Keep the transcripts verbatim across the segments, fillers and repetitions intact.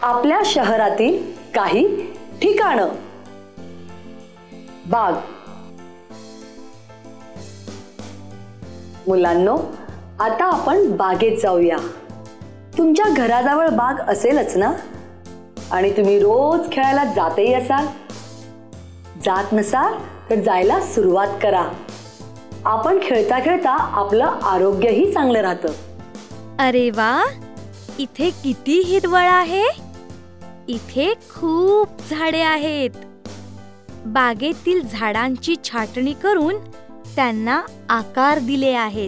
आपल्या शहरातील काही ठिकाणं. बाग. मुलांनो, आता आपण बागेत जाऊया. तुमच्या घराजवळ बाग असेलच ना? आणि तुम्ही रोज खेळायला जातही असाल. जात नसाल तर जायला सुरुवात करा. आपण खेळता खेळता आपलं आरोग्यही चांगलं राहतं. अरे वा, इथे किती हिरवळ आहे. इथे खूप झाडे आहेत. बागेतील झाडांची छाटणी करून त्यांना आकार दिले आहेत.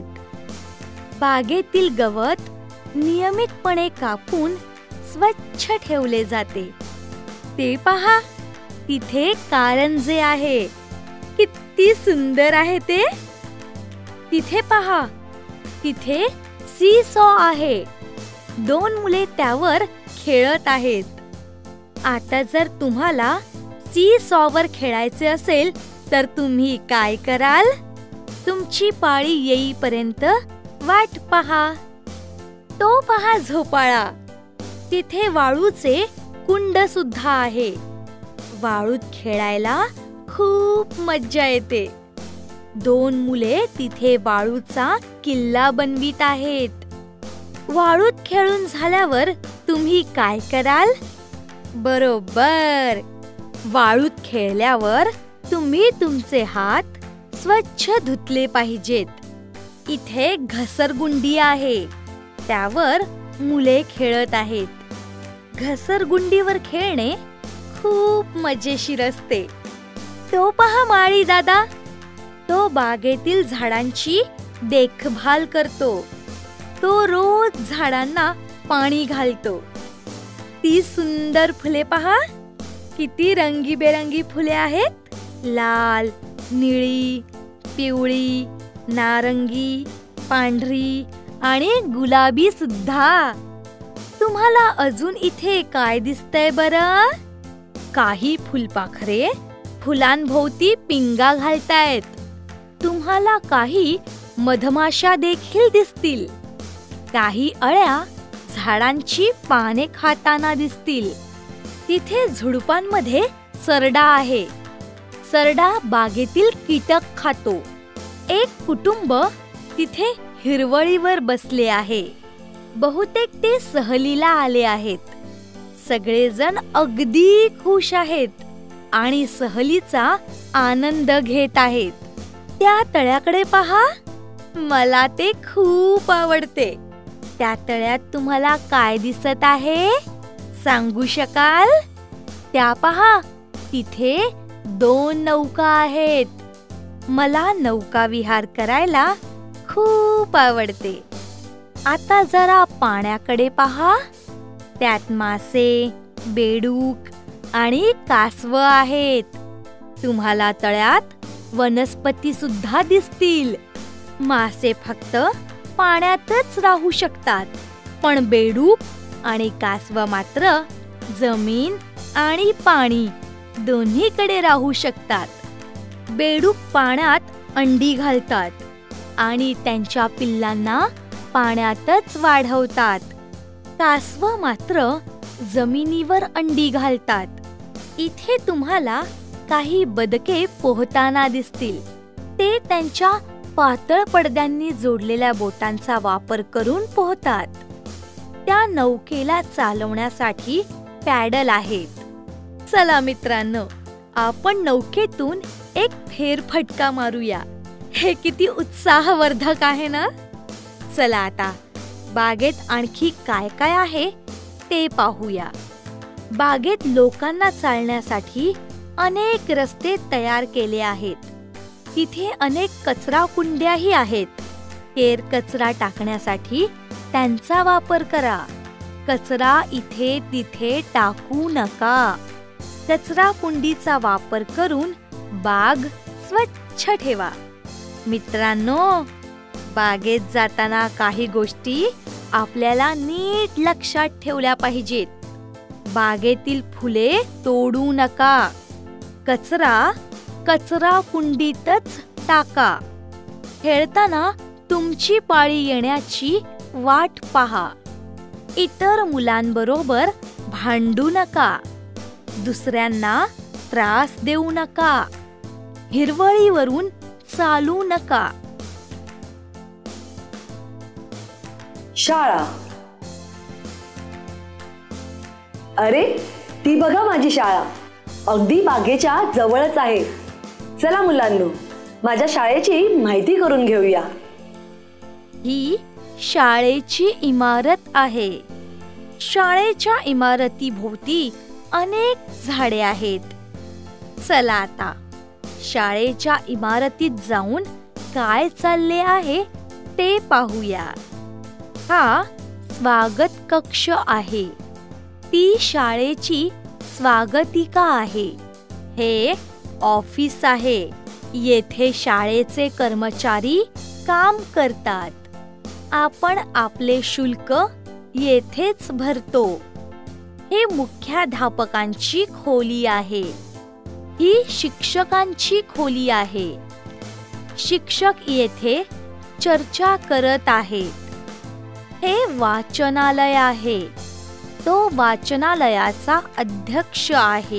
बागेतील गवत नियमितपणे कापून स्वच्छ ठेवले जाते. ते पहा, तिथे कारंजे आहे. किती सुंदर आहे ते. तिथे पहा, तिथे सी सॉ आहे. दोन मुले त्यावर खेळत आहेत. आता जर तुम्हाला सी सॉ वर खेळायचे असेल तर तुम्ही काय कराल? तुमची पाळी येईपर्यंत वाट पहा. तो पहा झोपाळा. तिथे वाळूचे कुंड सुद्धा आहे. वाळूत खेळायला खूप मज्जा येते. दोन मुले तिथे वाळूचा किल्ला बनवित आहेत. वाळूत खेळून झाल्यावर तुम्ही काय कराल? बरोबर, वाळूत खेळल्यावर तुम्ही तुमचे हात स्वच्छ धुतले पाहिजेत. इथे घसरगुंडी आहे. त्यावर मुले खेळत आहेत. घसरगुंडीवर खेळणे खूप मजेशीर असते. तो पहा माळी दादा. तो बागेतील झाडांची देखभाल करतो. तो रोज झाडांना पाणी घालतो. ती सुंदर फुले पहा. किती रंगीबेरंगी फुले आहेत. लाल, निळी, पिवळी, नारंगी, पांढरी आणि गुलाबी सुद्धा. तुम्हाला अजून इथे काय दिसतंय बरं? काही फुलपाखरे फुलांभोवती पिंगा घालतायत. तुम्हाला काही मधमाशा देखील दिसतील. काही अळ्या झाडांची पाने खाताना दिसतील. तिथे झुडपांमध्ये सरडा आहे. सरडा बागेतील कीटक खातो. एक कुटुंब तिथे हिरवळीवर बसले आहे. बहुतेक ते सहलीला आले आहेत. सगळेजण अगदी खुश आहेत आणि सहलीचा आनंद घेत आहेत. त्या तळ्याकडे पहा. मला ते खूप आवडते. त्या तळ्यात तुम्हाला काय दिसत आहे? सांगू शकाल? त्या पहा, तिथे दोन नौका आहेत. मला नौका विहार करायला खूप आवडते. आता जरा पाण्याकडे पहा. त्यात मासे, बेडूक आणि कासव आहेत. तुम्हाला तळ्यात वनस्पती सुद्धा दिसतील. मासे फक्त पाण्यातच राहू शकतात, पण बेडूक आणि कासव मात्र जमीन आणि पाणी दोन्हीकडे राहू शकतात. बेडूक पाण्यात अंडी घालतात आणि त्यांच्या पिल्लांना पाण्यातच वाढवतात. कासव मात्र जमिनीवर अंडी घालतात. इथे तुम्हाला काही बदके पोहताना दिसतील. ते त्यांच्या पातळ पडद्यांनी जोडलेल्या बोटांचा वापर करून पोहतात. त्या नौकेला चालवण्यासाठी पॅडल आहेत. चला मित्रांनो, आपण नौकेतून एक फेरफटका मारूया. हे किती उत्साहवर्धक आहे ना? चला आता बागेत आणखी काय काय आहे ते पाहूया. बागेत लोकांना चालण्यासाठी अनेक रस्ते तयार केले आहेत. तिथे अनेक कचरा कुंड्याही आहेत. केर कचरा टाकण्यासाठी त्यांचा वापर करा. कचरा इथे तिथे टाकू नका. कचरा कुंडीचा वापर करून बाग स्वच्छ ठेवा. मित्रांनो, बागेत जाताना काही गोष्टी आपल्याला नीट लक्षात ठेवल्या पाहिजेत. बागेतील फुले तोडू नका. कचरा कचरा कुंडीतच टाका. खेळताना तुमची पाळी येण्याची वाट पहा. इतर मुलांबरोबर भांडू नका, दुसऱ्यांना त्रास देऊ नका, हिरवळीवरून चालू नका. शाळा. अरे, ती बघा माझी शाळा, अगदी बागेच्या जवळच आहे. चला मुलांनो, माझ्या शाळेची माहिती करून घेऊया. ही शाळेची इमारत आहे. शाळेच्या इमारतीभोवती अनेक झाडे आहेत. चला आता शाळेच्या इमारतीत जाऊन काय चालले आहे ते पाहूया. हा स्वागत कक्ष आहे. ती शाळेची स्वागतिका आहे. हे ऑफिस आहे. येथे शाळेचे कर्मचारी काम करतात. आपण आपले शुल्क येथेच भरतो. हे मुख्याध्यापकांची खोली आहे. ही शिक्षकांची खोली आहे. शिक्षक येथे चर्चा करत आहेत. हे वाचनालय आहे. तो वाचनालयाचा अध्यक्ष आहे.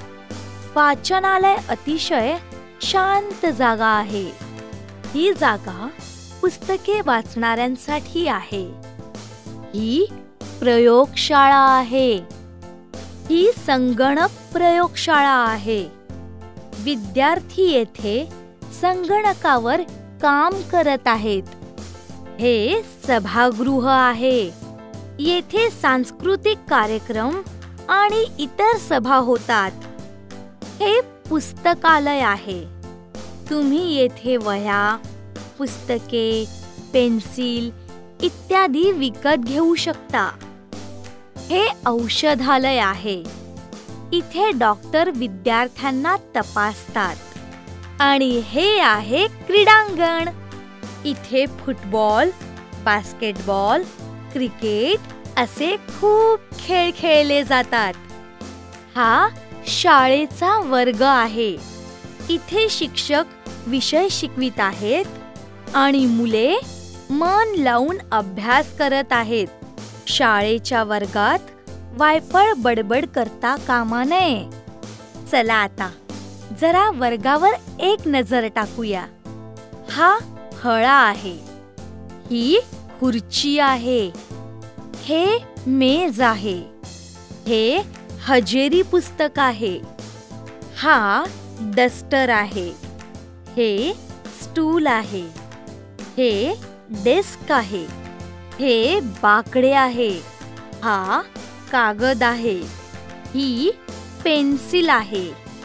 वाचनालय अतिशय शांत जागा आहे. ही जागा पुस्तके वाचणाऱ्यांसाठी आहे. ही प्रयोगशाळा आहे. ही संगणक प्रयोगशाळा आहे. विद्यार्थी येथे संगणकावर काम करत आहेत. हे सभागृह आहे. येथे सांस्कृतिक कार्यक्रम आणि इतर सभा होतात. हे पुस्तकालय आहे. तुम्ही येथे वह्या, पुस्तके, पेन्सिल इत्यादी विकत घेऊ शकता. हे औषधालय आहे. इथे डॉक्टर विद्यार्थ्यांना तपासतात. आणि हे आहे क्रीडांगण. इथे फुटबॉल, बास्केटबॉल, क्रिकेट असे खूप खेळ खेळले जातात. हा शाळेचा वर्ग आहे. इथे शिक्षक विषय शिकवित आहेत आणि मुले मन लावून अभ्यास करत आहेत. शाळेच्या वर्गात वायफळ बडबड करता कामा नये. चला आता जरा वर्गावर एक नजर टाकूया. हा फळा आहे. ही खुर्ची आहे. हे मेज आहे. हे हजेरी पुस्तक आहे. हा डस्टर आहे. हे स्टूल आहे. हे डेस्क आहे. हे बाकडे आहे. हा कागद आहे. ही पेन्सिल आहे.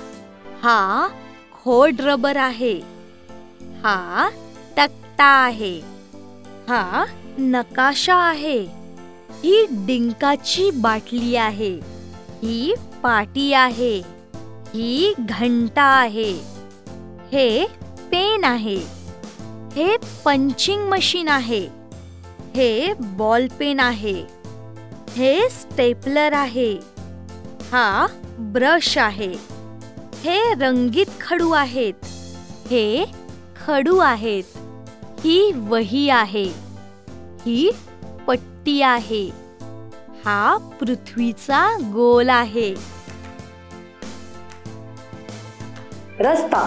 हा खोड रबर आहे. हा तक्ता आहे. हा नकाशा आहे. ही डिंकाची बाटली आहे. ही पाटी आहे. ही घंटा आहे. हे पेन आहे. हे पंचिंग मशीन आहे. हे बॉल पेन आहे. हे स्टेपलर आहे. हा ब्रश आहे. हे रंगीत खडू आहेत. हे खडू आहेत. ही वही आहे. ही पट्टी आहे. हा पृथ्वीचा गोल आहे. रस्ता.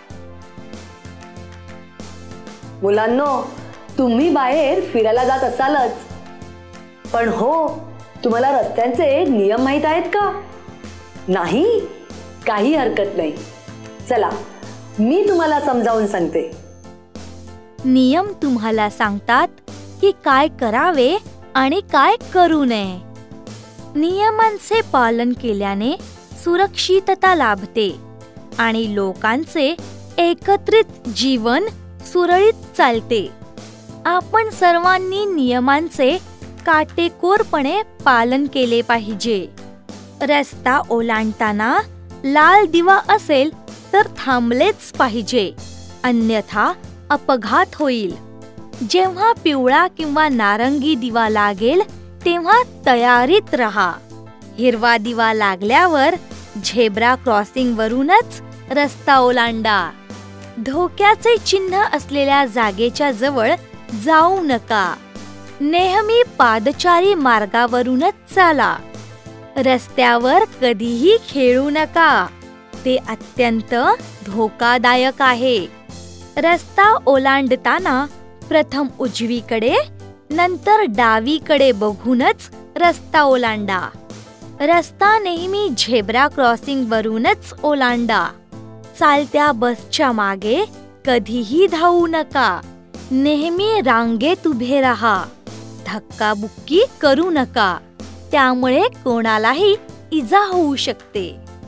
मुलांनो, तुम्ही बाहेर फिरायला जात असालच, पण हो, तुम्हाला रस्त्यांचे नियम माहित आहेत का? नाही? काही हरकत नाही. चला, मी तुम्हाला समजावून सांगते. नियम तुम्हाला सांगतात की काय करावे आणि काय करू नये. नियमांचे पालन केल्याने सुरक्षितता लाभते आणि लोकांचे एकत्रित जीवन सुरळीत चालते. आपण सर्वांनी नियमांचे काटेकोरपणे पालन केले पाहिजे. रस्ता ओलांडताना लाल दिवा असेल तर थांबलेच पाहिजे, अन्यथा अपघात होईल. जेव्हा पिवळा किंवा नारंगी दिवा लागेल तेव्हा तयारीत रहा. हिरवा दिवा लागल्यावर झेब्रा क्रॉसिंग वरूनच रस्ता ओलांडा. धोक्याचे चिन्ह असलेल्या जागेच्या जवळ जाऊ नका. नेहमी पादचारी मार्गावरूनच चाला. रस्त्यावर कधीही खेळू नका, ते अत्यंत धोकादायक आहे. रस्ता ओलांडताना प्रथम उजवीकडे नंतर डावीकडे बघूनच रस्ता ओलांडा. रस्ता नेहमी झेब्रा क्रॉसिंग वरूनच ओलांडा. चालत्या बसच्या मागे कधीही धावू नका. नेहमी रांगेत उभे राहा. धक्काबुक्की करू नका, त्यामुळे कोणालाही इजा होऊ शकते.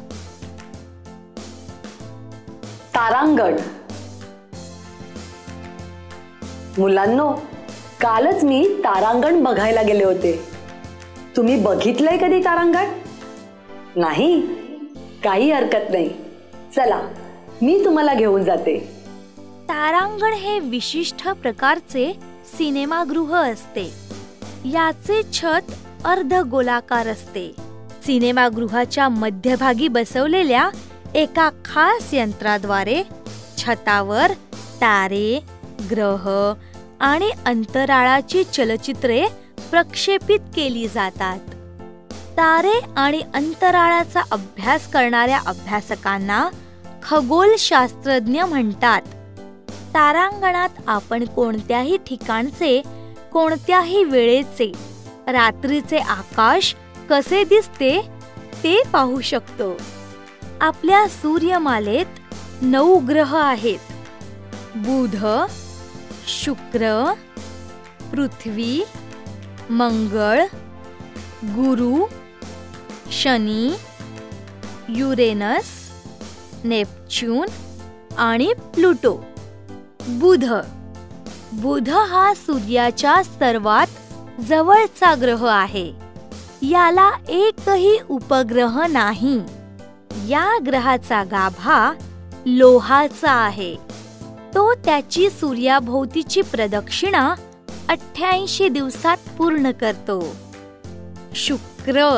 तारांगण. मुलांनो, कालच मी तारांगण बघायला गेले होते. तुम्ही बघितलंय कधी तारांगण? नाही? काही हरकत नाही, चला मी तुम्हाला घेऊन जाते. तारांगण हे विशिष्ट प्रकारचे सिनेमागृह असते. याचे छत अर्धगोलाकार असते. सिनेमागृहाच्या मध्यभागी बसवलेल्या एका खास यंत्राद्वारे छतावर तारे, ग्रह आणि अंतराळाची चलचित्रे प्रक्षेपित केली जातात. तारे आणि अंतराळाचा अभ्यास करणाऱ्या अभ्यासकांना खगोलशास्त्रज्ञ म्हणतात. तारांगणात आपण कोणत्याही ठिकाणचे, कोणत्याही वेळेचे, रात्रीचे आकाश कसे दिसते ते पाहू शकतो. आपल्या सूर्यमालेत नऊ ग्रह आहेत. बुध, शुक्र, पृथ्वी, मंगळ, गुरु, शनी, युरेनस, नेपच्यून आणि प्लुटो. बुध बुध हा सूर्याच्या सर्वात जवळचा ग्रह आहे. याला एकही उपग्रह नाही. या ग्रहाचा गाभा लोहाचा आहे. तो त्याची सूर्याभोवतीची प्रदक्षिणा अठ्ठ्याऐंशी दिवसात पूर्ण करतो. शुक्र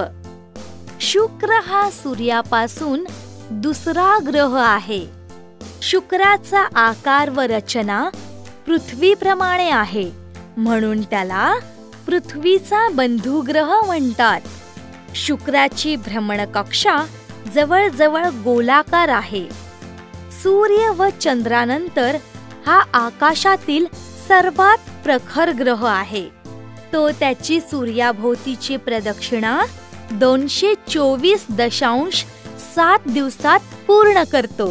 शुक्र हा सूर्यापासून दुसरा ग्रह आहे. शुक्राचा आकार व रचना पृथ्वीप्रमाणे आहे, म्हणून त्याला पृथ्वीचा बंधुग्रह म्हणतात. शुक्राची भ्रमणकक्षा जवळजवळ गोलाकार आहे. सूर्य व चंद्रानंतर हा आकाशातील सर्वात प्रखर ग्रह आहे. तो त्याची सूर्याभोवतीची प्रदक्षिणा दोनशे चोवीस दशांश सात दिवसात पूर्ण करतो.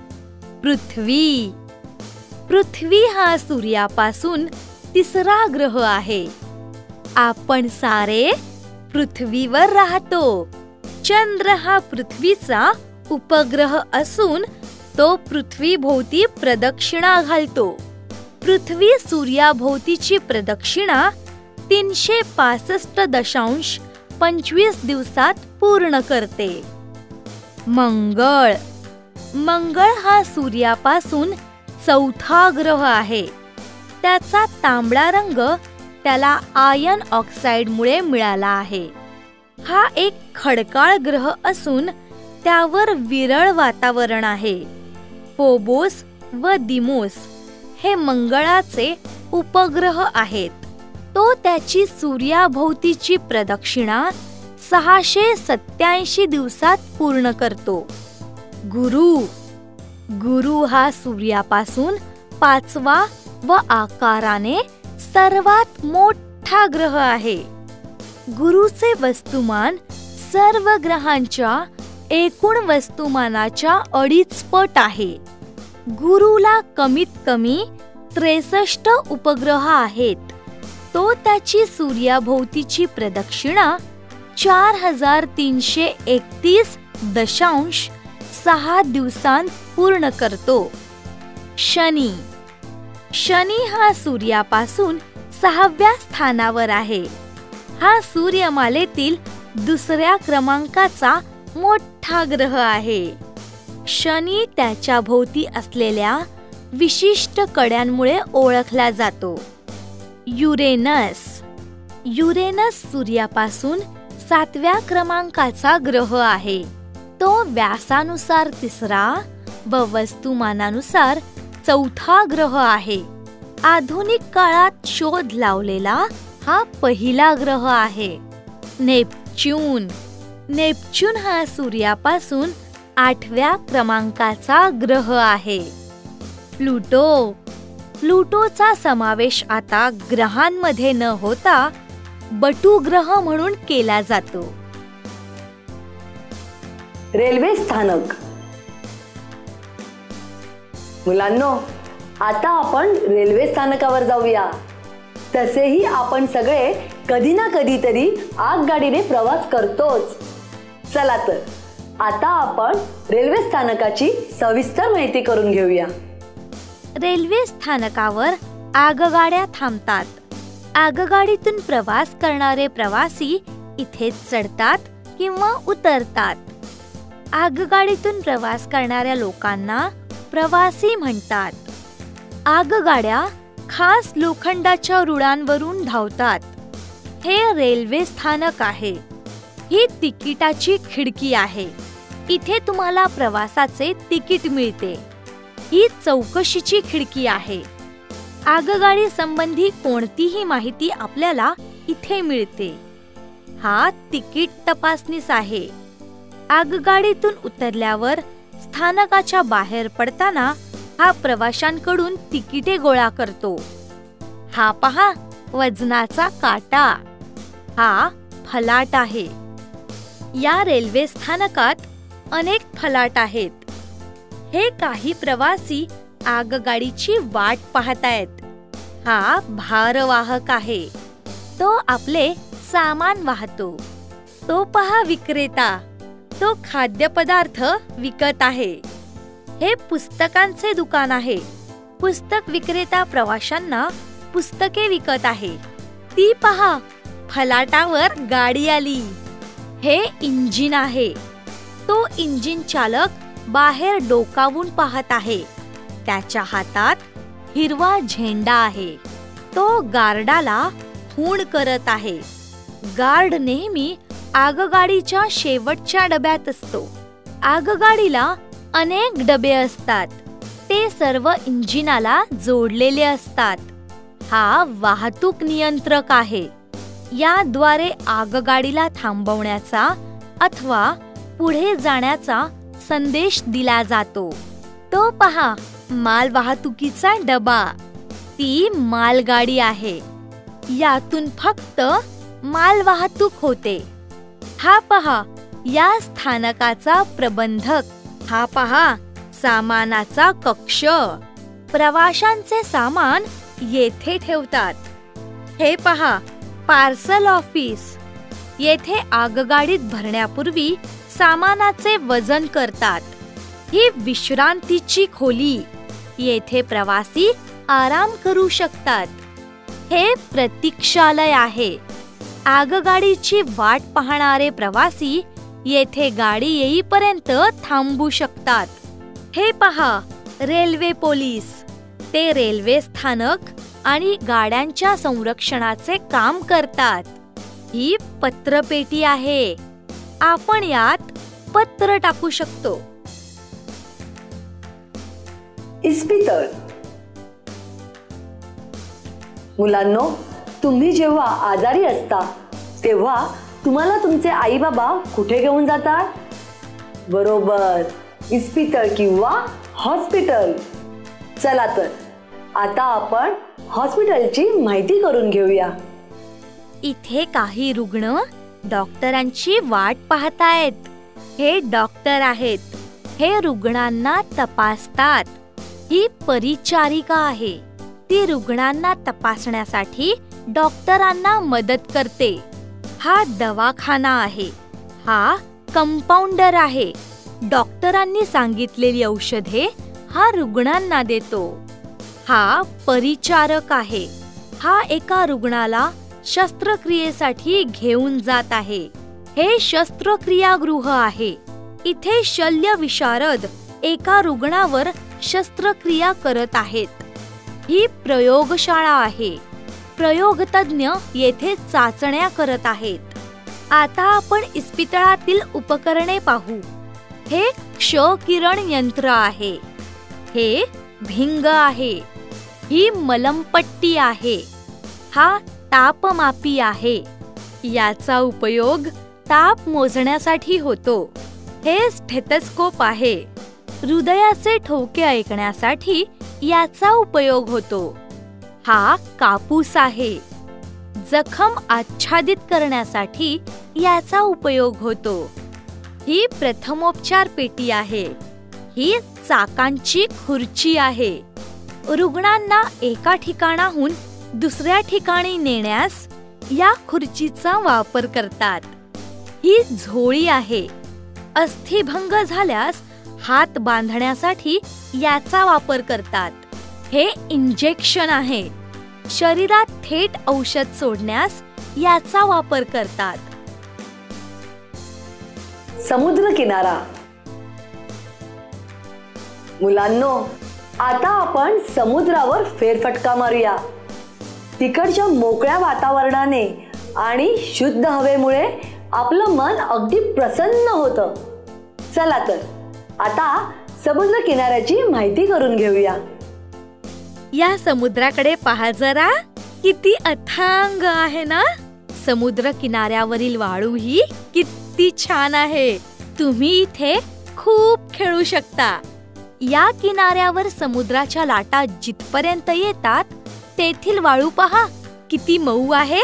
पृथ्वी पृथ्वी हा सूर्यापासून तिसरा ग्रह आहे. आपण सारे पृथ्वीवर राहतो. चंद्र हा पृथ्वीचा उपग्रह असून तो पृथ्वीभोवती प्रदक्षिणा घालतो. पृथ्वी सूर्याभोवतीची प्रदक्षिणा तीनशे पासष्ट दशांश पंचवीस दिवसात पूर्ण करते. मंगळ मंगळ हा सूर्यापासून चौथा ग्रह आहे. त्याचा तांबडा रंग त्याला आयन ऑक्साईडमुळे मिळाला आहे. हा एक खडकाळ ग्रह असून त्यावर विरळ वातावरण आहे. फोबोस व दिमोस हे मंगळाचे उपग्रह आहेत. तो त्याची सूर्याभोवतीची प्रदक्षिणा सहाशे सत्याऐंशी दिवसात पूर्ण करतो. गुरु गुरु हा सूर्यापासून पाचवा व आकाराने सर्वात मोठा ग्रह आहे. गुरुचे वस्तुमान सर्व ग्रहांच्या एकूण वस्तुमानाच्या अडीच पट आहे. गुरुला कमीत कमी त्रेसष्ट उपग्रह आहेत. तो त्याची सूर्याभोवतीची प्रदक्षिणा चार हजार तीनशे एकतीस दशांश सहा दिवसांत पूर्ण करतो. शनी शनी हा सूर्यापासून सहाव्या स्थानावर आहे. हा सूर्यमालेतील दुसऱ्या क्रमांकाचा मोठा ग्रह आहे. शनी त्याच्या भोवती असलेल्या विशिष्ट कड्यांमुळे ओळखला जातो. युरेनस युरेनस सूर्यापासून सातव्या क्रमांकाचा ग्रह आहे. तो व्यासानुसार तिसरा व वस्तुमानानुसार चौथा ग्रह आहे. आधुनिक काळात शोध लावलेला हा पहिला ग्रह आहे. नेपच्यून नेपच्यून हा सूर्यापासून आठव्या क्रमांकाचा ग्रह आहे. प्लुटो प्लुटोचा समावेश आता ग्रहांमध्ये न होता बटू ग्रह म्हणून केला जातो. रेल्वे स्थानक. मुलांनो, आता आपण रेल्वे स्थानकावर जाऊया. तसेही आपण सगळे कधी ना कधीतरी आगगाडीने प्रवास करतोच. चला तर आता आपण रेल्वे स्थानकाची सविस्तर माहिती करून घेऊया. रेल्वे स्थानकावर आगगाड्या थांबतात. आगगाडीतून प्रवास करणारे प्रवासी इथे चढतात किंवा उतरतात. आगगाडीतून प्रवास करणाऱ्या लोकांना प्रवासी म्हणतात. आगगाड्या खास लोखंडाच्या रुळांवरून धावतात. हे रेल्वे स्थानक आहे. ही तिकिटाची खिडकी आहे. इथे तुम्हाला प्रवासाचे तिकीट मिळते. ही चौकशीची खिडकी आहे. आगगाडी संबंधी कोणतीही माहिती आपल्याला इथे मिळते. हा तिकीट तपासनीस आहे. आगगाडीतून उतरल्यावर स्थानकाच्या बाहेर पडताना हा प्रवाशांकडून तिकिटे गोळा करतो. हा पहा, वजनाचा काटा. हा फलाट आहे. या रेल्वे स्थानकात अनेक फलाट आहेत. हे काही प्रवासी आगगाडीची वाट पाहतायत. हा भारवाहक आहे. तो आपले सामान वाहतो. तो पहा विक्रेता. तो खाद्यपदार्थ विकत आहे. हे पुस्तकांचे दुकान आहे. पुस्तक विक्रेता प्रवाशांना पुस्तके विकत आहे. ती पहा, फलाटावर गाडी आली. हे इंजिन आहे. तो इंजिन चालक बाहेर डोकावून पाहत आहे. त्याच्या हातात हिरवा झेंडा आहे. तो गार्डाला खूण करत आहे. गार्ड नेहमी आगगाडीच्या शेवटच्या डब्यात असतो. आगगाडीला अनेक डबे असतात. ते सर्व इंजिनाला जोडलेले असतात. हा वाहतूक नियंत्रक आहे. याद्वारे आगगाडीला थांबवण्याचा अथवा पुढे जाण्याचा संदेश दिला जातो. तो पहा, मालवाहतुकीचा डबा. ती मालगाडी आहे. यातून फक्त मालवाहतूक होते. हा पहा, या स्थानकाचा प्रबंधक. हा पहा, सामानाचा कक्ष. प्रवाशांचे सामान येथे ठेवतात. हे पहा, पार्सल ऑफिस. येथे आगगाडीत भरण्यापूर्वी सामानाचे वजन करतात. ही विश्रांतीची खोली. येथे प्रवासी आराम करू शकतात. हे प्रतीक्षालय आहे. आगगाडीची वाट पाहणारे प्रवासी येथे गाडी येईपर्यंत थांबू शकतात. हे पहा, रेल्वे पोलीस. ते रेल्वे स्थानक आणि गाड्यांच्या संरक्षणाचे काम करतात. ही पत्रपेटी आहे. आपण यात पत्र टाकू शकतो. इस्पितळ. मुलांनो, तुम्ही जेव्हा आजारी असता तेव्हा तुम्हाला तुमचे आई बाबा कुठे घेऊन जातात? बरोबर, इस्पितळ किंवा हॉस्पिटल. चला तर आता आपण हॉस्पिटलची माहिती करून घेऊया. इथे काही रुग्ण डॉक्टरांची वाट पाहतायत. हे डॉक्टर आहेत. हे रुग्णांना तपासतात. ही परिचारिका आहे. ती रुग्णांना तपासण्यासाठी डॉक्टरांना मदत करते. हा दवाखाना आहे. हा कंपाऊंडर आहे. डॉक्टरांनी सांगितलेली औषधे हा रुग्णांना देतो. हा परिचारक आहे. हा एका रुग्णाला शस्त्रक्रियेसाठी घेऊन जात आहे. हे शस्त्रक्रियागृह आहे. इथे शल्य विशारद एका रुग्णावर शस्त्रक्रिया करत आहेत. ही प्रयोगशाळा आहे. प्रयोगतज्ञ येथे चाचण्या करत आहेत. आता आपण इस्पितळातील उपकरणे पाहू. हे क्ष किरण यंत्र आहे. हे भिंग आहे. ही मलमपट्टी आहे. हा तापमापी आहे. याचा उपयोग ताप मोजण्यासाठी होतो. हे स्टेथोस्कोप आहे. हृदयाचे ठोके ऐकण्यासाठी याचा उपयोग होतो. हा कापूस आहे. जखम आच्छादित करण्यासाठी याचा उपयोग होतो. ही प्रथमोपचार पेटी आहे. ही चाकांची खुर्ची आहे. रुग्णांना एका ठिकाणाहून दुसऱ्या ठिकाणी नेण्यास या खुर्चीचा वापर करतात. ही झोळी आहे. अस्थिभंग झाल्यास हात बांधण्यासाठी याचा वापर करतात. हे इंजेक्शन आहे. शरीरात थेट औषध सोडण्यास याचा वापर करतात. समुद्र किनारा. मुलांनो, आता आपण समुद्रावर फेरफटका मारूया. तिकडच्या मोकळ्या वातावरणाने आणि शुद्ध हवेमुळे आपलं मन अगदी प्रसन्न होतं. चला तर आता समुद्र किनाऱ्याची माहिती करून घेऊया. या समुद्राकडे पहा जरा, किती अथांग आहे ना. समुद्र किनाऱ्यावरील वाळू ही किती छान आहे. तुम्ही इथे खूप खेळू शकता. या किनाऱ्यावर समुद्राच्या लाटा जिथपर्यंत येतात तेथील वाळू पहा किती मऊ आहे.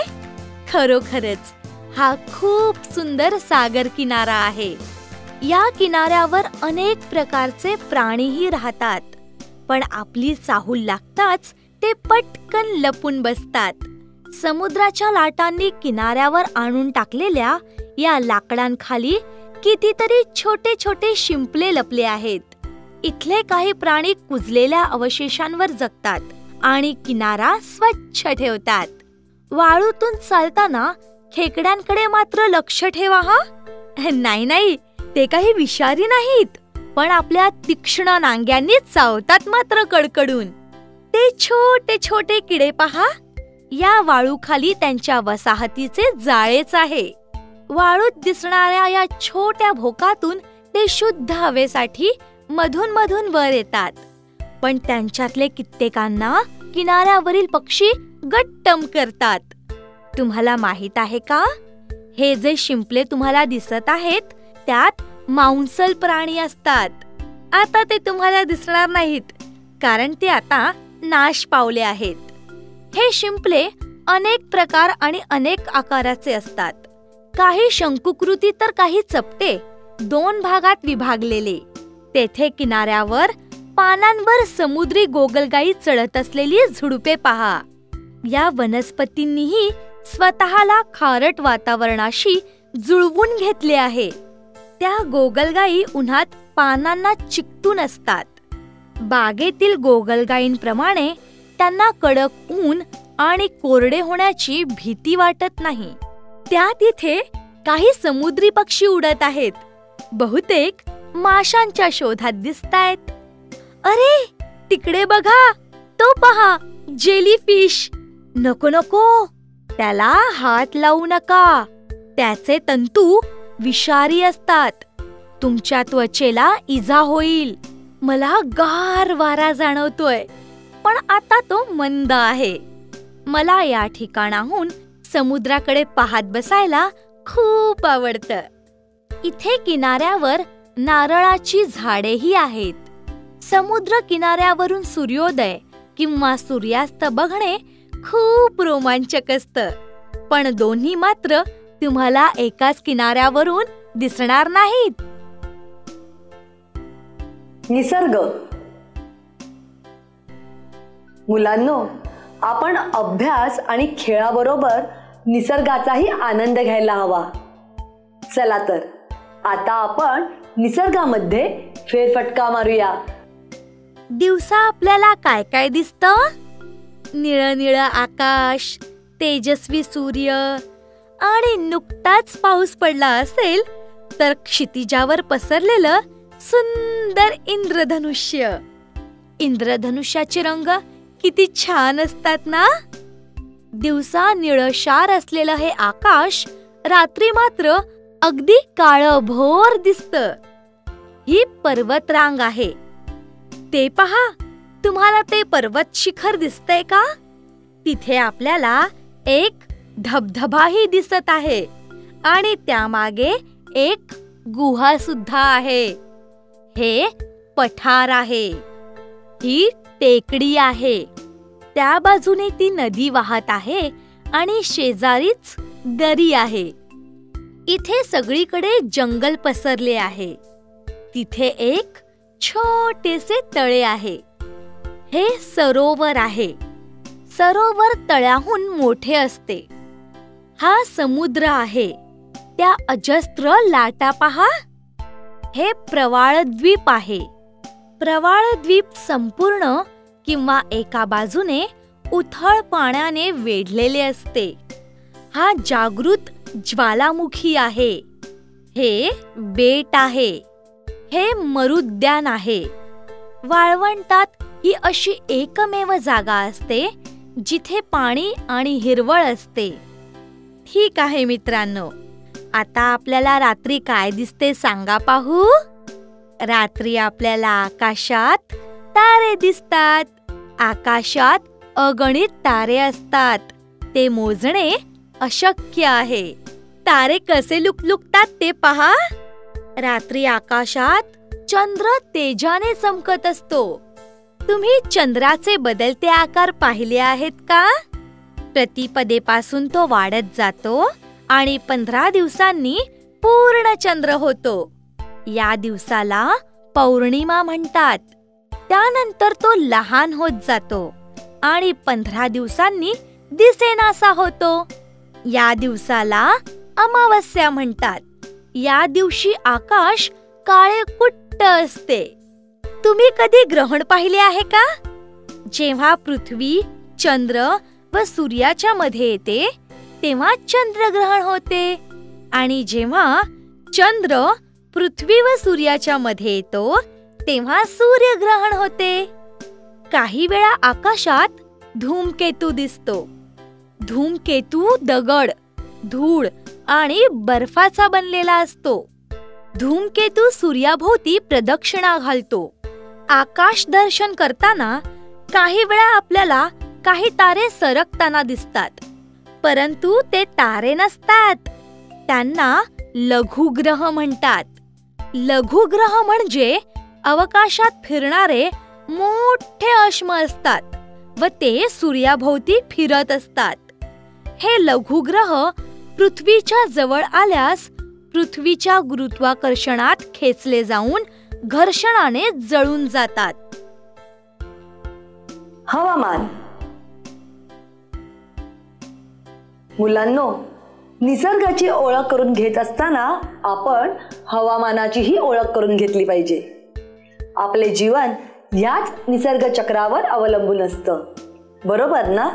खरोखरच हा खूप सुंदर सागर किनारा आहे. या किनाऱ्यावर अनेक प्रकारचे प्राणीही राहतात, पण आपली चाहूल लागताच ते पटकन लपून बसतात. समुद्राच्या लाटांनी किनाऱ्यावर आणून टाकलेल्या या लाकडांखाली कितीतरी छोटे छोटे शिंपले लपले आहेत. इथले काही प्राणी कुजलेल्या अवशेषांवर जगतात आणि किनारा स्वच्छ ठेवतात. वाळूतून चालताना खेकड्यांकडे मात्र लक्ष ठेवा हा. नाही नाही, ते काही विषारी नाहीत, पण आपल्या तीक्ष्ण नांग्यांनी चावतात मात्र कडकडून. ते छोटे छोटे किडे पहा. या वाळूखाली त्यांच्या वसाहतीचे जाळेच आहे. वाळूत दिसणाऱ्या या छोट्या भोकातून ते शुद्ध हवेसाठी मधून मधून वर येतात. पण त्यांच्यातले कित्येकांना किनाऱ्यावरील पक्षी गट्टम करतात. तुम्हाला माहित आहे का, हे जे शिंपले तुम्हाला दिसत आहेत त्यात मांसल प्राणी असतात. आता ते तुम्हाला दिसणार नाहीत, कारण ते आता नाश पावले आहेत. हे शिंपले अनेक प्रकार आणि अनेक आकाराचे असतात. काही शंकुकृती तर काही चपटे, दोन भागात विभागलेले. तेथे किनाऱ्यावर पानांवर समुद्री गोगलगाई चढत असलेली झुडुपे पहा. या वनस्पतींनीही स्वतःला खारट वातावरणाशी जुळवून घेतले आहे. त्या गोगलगाई उन्हात पानांना चिकटून असतात. बागेतील गोगलगाईंप्रमाणे त्यांना कडक ऊन आणि कोरडे होण्याची भीती वाटत नाही. त्या तिथे काही समुद्री पक्षी उडत आहेत. बहुतेक माशांच्या शोधात दिसतायत. अरे, तिकडे बघा, तो पहा, जेलीफिश. नको नको, त्याला हात लावू नका. त्याचे तंतू विषारी असतात. तुमच्या त्वचेला इजा होईल. मला गार वारा जाणवतोय, पण आता तो मंद आहे. मला या ठिकाणाहून समुद्राकडे पाहत बसायला खूप आवडतं. इथे किनाऱ्यावर नारळाची झाडेही आहेत. समुद्र किनाऱ्यावरून सूर्योदय किंवा सूर्यास्त बघणे खूप रोमांचक असतं, पण दोन्ही मात्र तुम्हाला एकाच किनाऱ्यावरून दिसणार नाहीत. निसर्ग. मुलांनो, आपण अभ्यास आणि खेळाबरोबर निसर्गाचाही आनंद घ्यायला हवा. चला तर आता आपण निसर्गामध्ये फेरफटका मारूया. दिवसा आपल्याला काय काय दिसतं? निळं निळं आकाश, तेजस्वी सूर्य आणि नुकताच पाऊस पडला असेल तर क्षितिजावर पसरलेलं सुंदर इंद्रधनुष्य. इंद्रधनुष्याचे रंग किती छान असतात ना. दिवसा निळशार असलेलं हे आकाश रात्री मात्र अगदी काळभोर दिसतं. ही पर्वतरांग आहे. ते पहा, तुम्हाला ते पर्वत शिखर दिसतंय का? तिथे आपल्याला एक धबधबाही दिसत आहे आणि त्यामागे एक गुहा सुद्धा आहे. हे पठार आहे. ही टेकडी आहे. त्या बाजूने ती नदी वाहत आहे आणि शेजारीच दरी आहे. इथे सगळीकडे जंगल पसरले आहे. तिथे एक छोटेसे तळे आहे. हे सरोवर आहे. सरोवर तळ्याहून मोठे असते. हा समुद्र आहे. त्या अजस्त्र लाटा पहा. हे प्रवाळ द्वीप आहे. प्रवाळ द्वीप संपूर्ण किंवा एका बाजूने उथळ पाण्याने वेढलेले असते. हा जागृत ज्वालामुखी आहे. हे बेट आहे. हे मरुद्यान आहे. वाळवंटात ही अशी एकमेव जागा असते जिथे पाणी आणि हिरवळ असते. ठीक आहे मित्रांनो, आता आपल्याला रात्री काय दिसते सांगा पाहू. रात्री आपल्याला आकाशात तारे दिसतात. आकाशात अगणित तारे असतात. ते मोजणे अशक्य आहे. तारे कसे लुकलुकतात ते पहा. रात्री आकाशात चंद्र तेजाने चमकत असतो. तुम्ही चंद्राचे बदलते आकार पाहिले आहेत का? प्रतिपदेपासून तो वाढत जातो आणि पंधरा दिवसांनी पूर्ण चंद्र होतो. या दिवसाला पौर्णिमा म्हणतात. त्यानंतर तो लहान होत जातो आणि पंधरा दिवसांनी दिसेनासा होतो. या दिवसाला अमावस्या म्हणतात. या दिवशी आकाश काळेकुट्ट असते. तुम्ही कधी ग्रहण पाहिले आहे का? जेव्हा पृथ्वी, चंद्र व सूर्याच्या मध्ये येते तेव्हा चंद्रग्रहण होते आणि जेव्हा चंद्र पृथ्वी व सूर्याच्या मध्ये येतो तेव्हा सूर्यग्रहण होते. काही वेळा आकाशात धूमकेतू दिसतो. धूमकेतू दगड, धूळ आणि बर्फाचा बनलेला असतो. धूमकेतू सूर्याभोवती प्रदक्षिणा घालतो. आकाश दर्शन करताना काही वेळा आपल्याला काही तारे सरकताना दिसतात, परंतु ते तारे नसतात. त्यांना लघुग्रह म्हणतात. लघुग्रह म्हणजे अवकाशात फिरणारे मोठे अश्म असतात व ते सूर्याभोवती फिरत असतात. हे लघुग्रह पृथ्वीच्या जवळ आल्यास पृथ्वीच्या गुरुत्वाकर्षणात खेचले जाऊन घर्षणाने जळून जातात. हवामान. मुलांनो, निसर्गाची ओळख करून घेत असताना आपण हवामानाचीही ओळख करून घेतली पाहिजे. आपले जीवन याच निसर्ग चक्रावर अवलंबून असतं, बरोबर ना?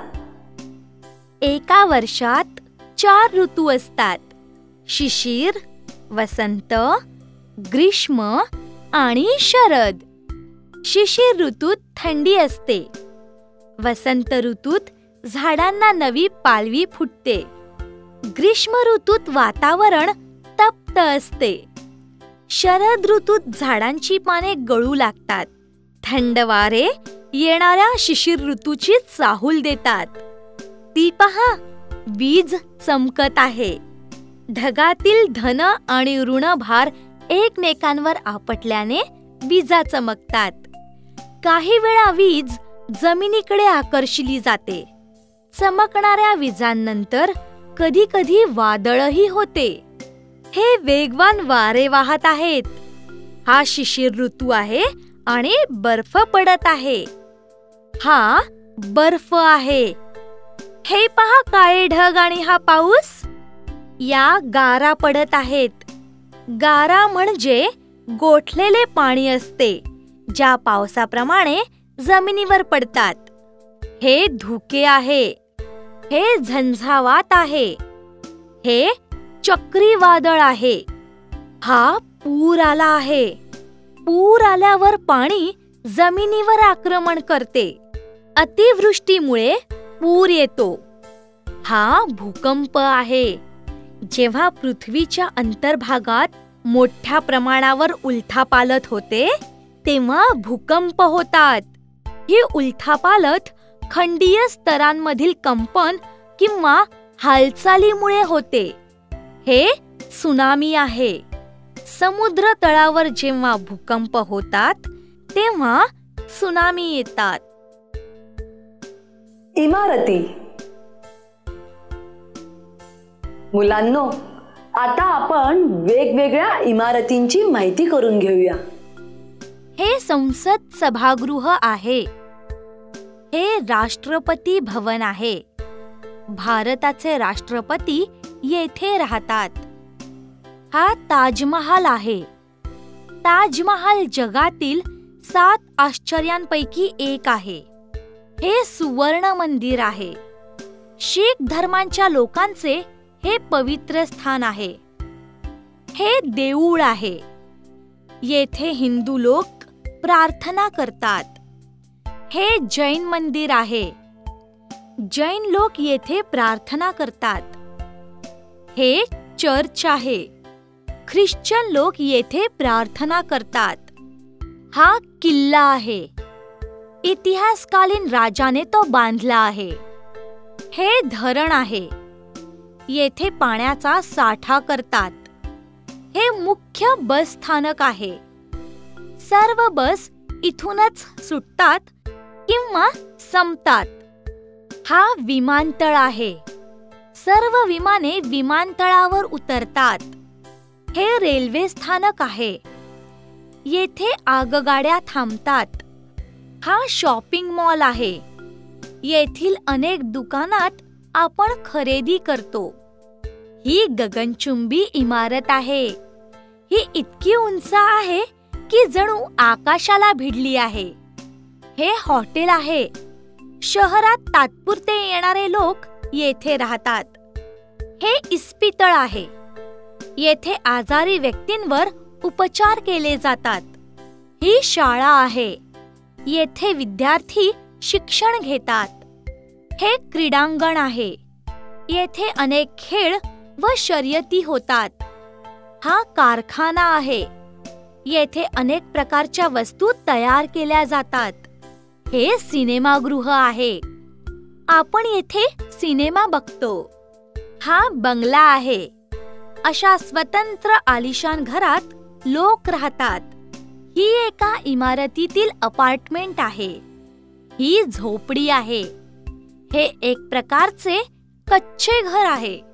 एका वर्षात चार ऋतू असतात. शिशिर, वसंत, ग्रीष्म आणि शरद. शिशिर ऋतूत थंडी असते. वसंत ऋतूत झाडांना नवी पालवी फुटते. ग्रीष्म ऋतूत वातावरण तप्त असते. शरद ऋतूत झाडांची पाने गळू लागतात. थंड वारे येणाऱ्या शिशिर ऋतूची चाहूल देतात. ती पहा, वीज चमकत आहे. ढगातील धन आणि ऋणभार एकमेकांवर आपटल्याने विजा चमकतात. काही वेळा वीज जमिनीकडे आकर्षिली जाते. चमकणाऱ्या विजांनंतर कधी कधी वादळही होते. हे वेगवान वारे वाहत आहेत. हा शिशिर ऋतू आहे आणि बर्फ पडत आहे. हा बर्फ आहे. हे पहा, काळे ढग आणि हा पाऊस. या गारा पडत आहेत. गारा म्हणजे गोठलेले पाणी असते, ज्या पावसाप्रमाणे जमिनीवर पडतात. हे धुके आहे. हे झंझावात आहे. हे चक्रीवादळ आहे. हा पूर आला आहे. पूर आल्यावर पाणी जमिनीवर आक्रमण करते. अतिवृष्टीमुळे पूर येतो. हा भूकंप आहे. जेव्हा पृथ्वीच्या अंतर्भागात मोठ्या प्रमाणावर उलथापालथ होते तेव्हा भूकंप होतात. ही उलथापालथ खंडीय स्तरांमधील कंपन किंवा हालचालीमुळे होते. हे त्सुनामी आहे. समुद्र तळावर जेव्हा भूकंप होतात तेव्हा त्सुनामी येतात. इमारती. मुलांनो, आता आपण वेगवेगळ्या इमारतींची माहिती करून घेऊया. हे संसद सभागृह आहे. हे राष्ट्रपती भवन आहे. भारताचे राष्ट्रपती येथे राहतात. हा ताजमहाल आहे. ताजमहाल जगातील सात आश्चर्यांपैकी एक आहे. हे सुवर्ण मंदिर आहे. शीख धर्मांच्या लोकांचे हे पवित्र स्थान आहे. हे देऊळ आहे. येथे हिंदू लोक प्रार्थना करतात. हे जैन मंदिर आहे. जैन लोक येथे प्रार्थना करतात. हे चर्च आहे. ख्रिश्चन लोक येथे प्रार्थना करतात. हा किल्ला आहे. इतिहासकालीन राजाने तो बांधला आहे. हे धरण आहे. येथे पाण्याचा साठा करतात. हे मुख्य बस स्थानक आहे. सर्व बस इथूनच सुटतात किंवा संपतात. हा विमानतळ आहे. सर्व विमाने विमानतळावर उतरतात. हे रेल्वे स्थानक आहे. येथे आगगाड्या थांबतात. हा शॉपिंग मॉल आहे. येथील अनेक दुकानात आपण खरेदी करतो. ही गगनचुंबी इमारत आहे. ही इतकी उंच आहे की जणू आकाशाला भिडली आहे. हे हॉटेल आहे. शहरात तात्पुरते येणारे लोक येथे राहतात. हे इस्पितळ आहे. येथे आजारी व्यक्तींवर उपचार केले जातात. ही शाळा आहे. येथे विद्यार्थी शिक्षण घेतात. हे क्रीडांगण आहे. येथे अनेक खेळ व शर्यती होतात. हा कारखाना आहे. येथे अनेक प्रकारच्या वस्तू तयार केल्या जातात. हे सिनेमागृह आहे. आपण येथे सिनेमा बघतो. हा बंगला आहे. अशा स्वतंत्र आलिशान घरात लोक राहतात. ही एका इमारतीतील अपार्टमेंट आहे. ही झोपडी आहे. हे एक प्रकारचे कच्चे घर आहे.